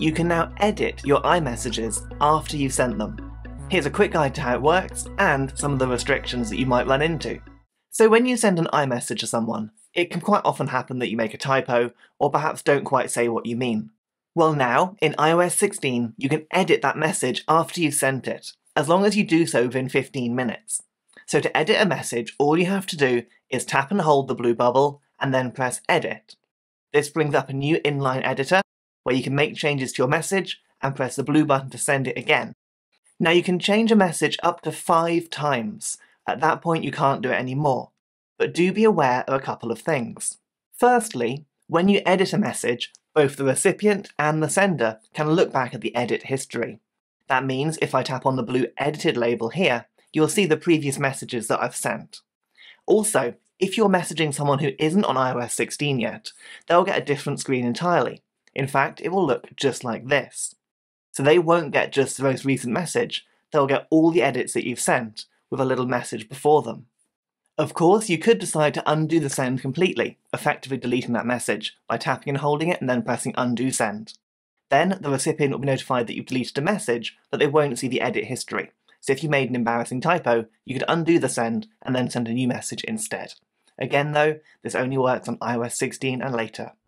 you can now edit your iMessages after you've sent them. Here's a quick guide to how it works and some of the restrictions that you might run into. So when you send an iMessage to someone, it can quite often happen that you make a typo or perhaps don't quite say what you mean. Well now, in iOS 16, you can edit that message after you've sent it, as long as you do so within 15 minutes. So to edit a message, all you have to do is tap and hold the blue bubble and then press Edit. This brings up a new inline editor where you can make changes to your message and press the blue button to send it again. Now you can change a message up to 5 times. At that point you can't do it anymore. But do be aware of a couple of things. Firstly, when you edit a message, both the recipient and the sender can look back at the edit history. That means if I tap on the blue edited label here, you'll see the previous messages that I've sent. Also, if you're messaging someone who isn't on iOS 16 yet, they'll get a different screen entirely. In fact, it will look just like this. So they won't get just the most recent message, they'll get all the edits that you've sent, with a little message before them. Of course, you could decide to undo the send completely, effectively deleting that message by tapping and holding it and then pressing undo send. Then the recipient will be notified that you've deleted a message, but they won't see the edit history. So if you made an embarrassing typo, you could undo the send and then send a new message instead. Again though, this only works on iOS 16 and later.